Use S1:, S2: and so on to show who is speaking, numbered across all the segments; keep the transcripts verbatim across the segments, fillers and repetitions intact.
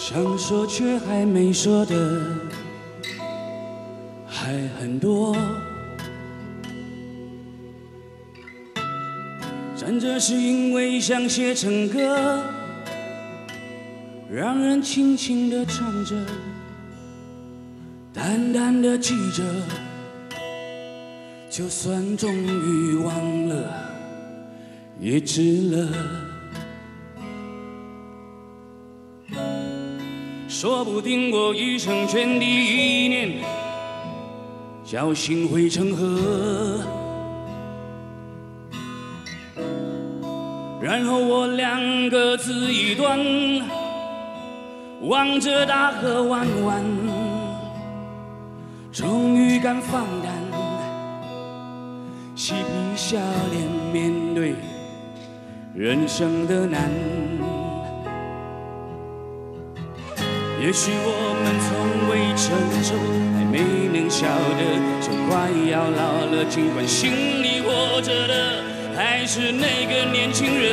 S1: 想说却还没说的还很多，站着是因为想写成歌，让人轻轻地唱着，淡淡地记着，就算终于忘了也值了。说不定我一生圈第一念，侥幸会成河，然后我两个字一断，望着大河弯弯，终于敢放胆，嬉皮笑脸面对人生的难。也许我们从未成熟，还没能晓得，就快要老了。尽管心里活着的还是那个年轻人，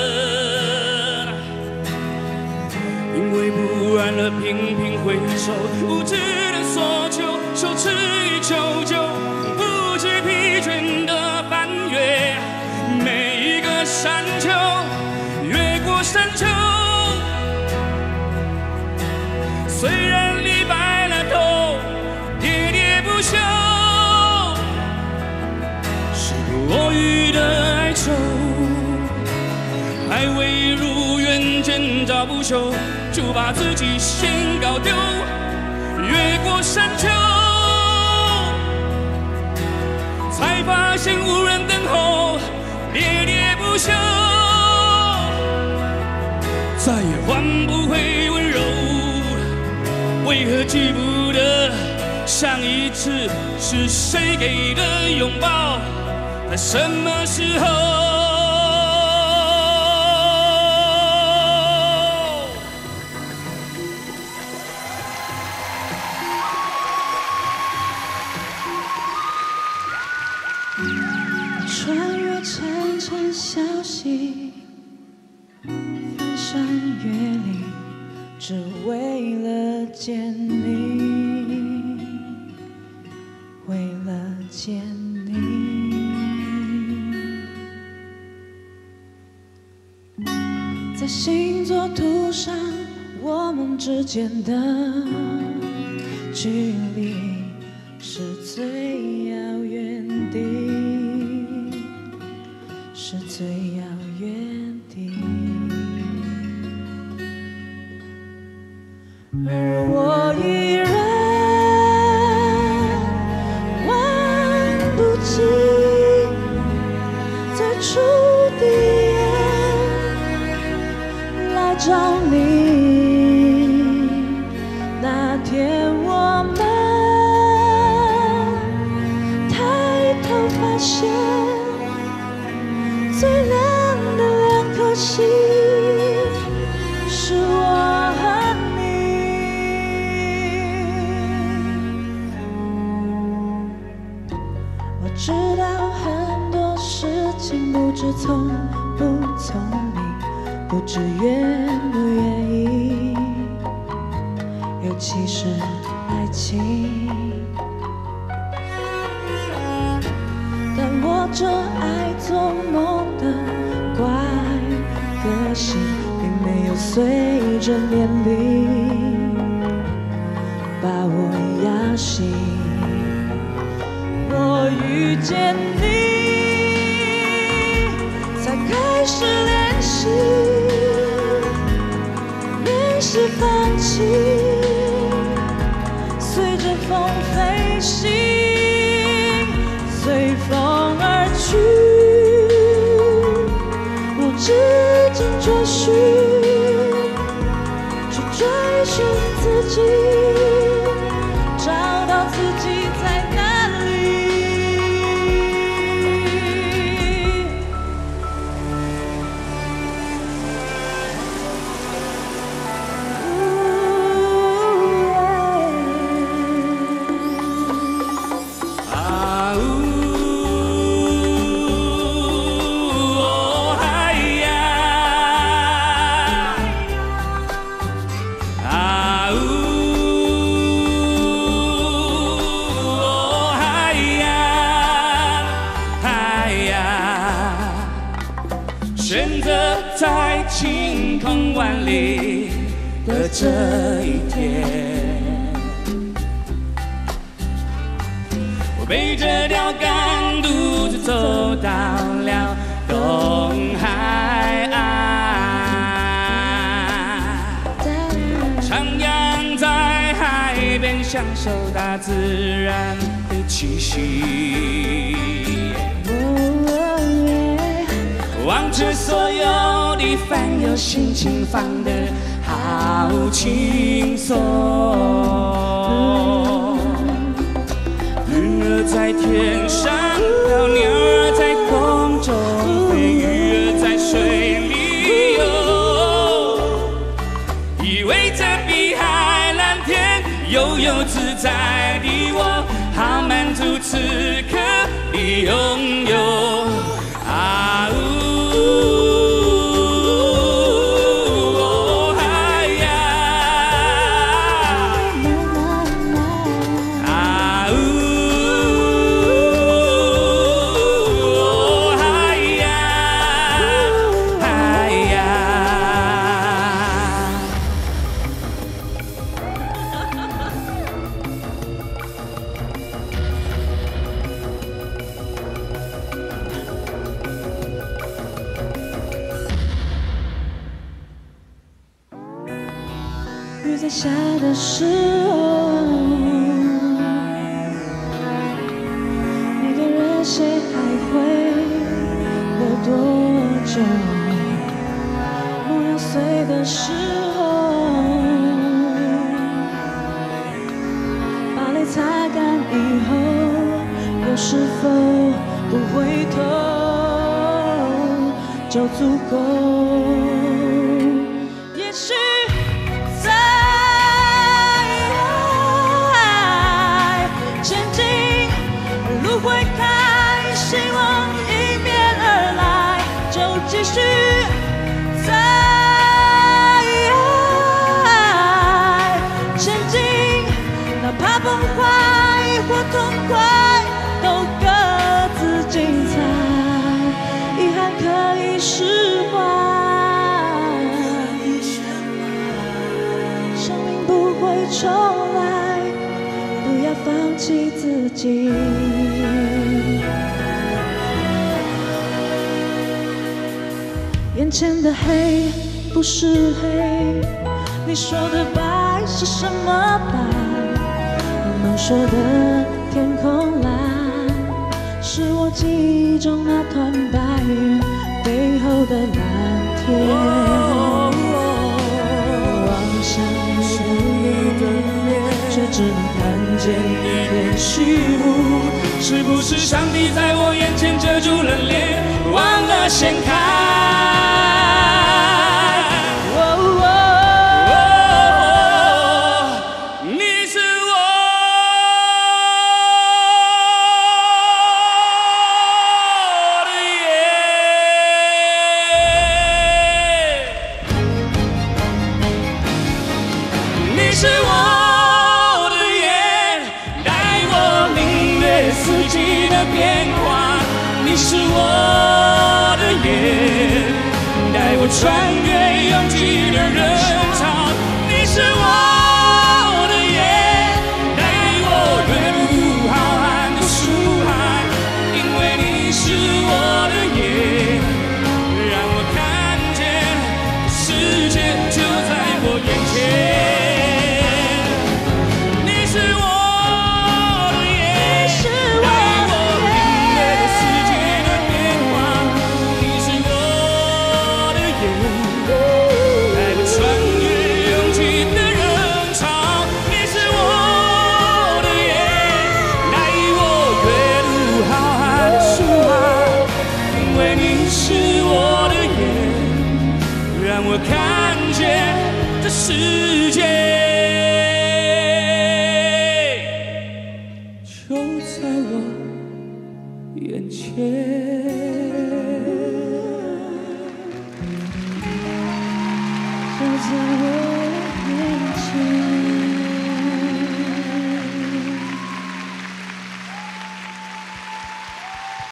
S1: 因为不安而频频回首，无知的索求，手持一求救，不知疲倦的翻越每一个山丘，越过山丘。虽然你白了头，喋喋不休，时不我予的哀愁，还未如愿见着不朽，就把自己先搞丢。越过山丘，才发现无人等候，喋喋不休，再也换不回温柔。为何记不得上一次是谁给的拥抱，在什么时候？
S2: 穿越层层消息，翻山越岭，只为了见你，为了见你。在星座图上，我们之间的距离是最遥远的，是最遥远的。而我依然忘不记最初第一眼来找你那天，我们抬头发现最亮的两颗心是我和知道很多事情不知聪不聪明，不知愿不愿意，尤其是爱情。但我这爱做梦的怪个性，并没有随着年龄把我压醒。我遇见你，才开始练习，练习放弃，随着风飞行，随风而去，无止境追寻，去追寻自己，找到自己在哪里。
S1: 晴空万里的这一天，我背着钓竿独自走到了东海岸，徜徉在海边，享受大自然的气息。望着所有的烦忧，心情放得好轻松。云儿在天上飘，鸟儿在空中飞，鱼儿在水里游，依偎着碧海蓝天，悠悠自在的我，好满足此刻的拥有。啊呜！
S2: 雨在下的时候，那个人谁还会有多久？梦要碎的时候，把泪擦干以后，又是否不回头就足够？也许。继续再前进，哪怕崩坏或痛快，都各自精彩。遗憾可以释怀，生命不会重来，不要放弃自己。眼前的黑不是黑，你说的白是什么白？我们说的天空蓝，是我记忆中那团白云背后的蓝天。望向你的脸，却只能看见一片虚无。是不是上帝在我眼前遮住了脸，忘了掀开？是我的眼，带我领略四季的变化。你是我的眼，带我穿越拥挤的人潮。你是我的眼，带我跃入浩瀚的书海。因为你是我的眼，让我看见世界就在我眼前。我看见这世界就在我眼前，就在我眼前。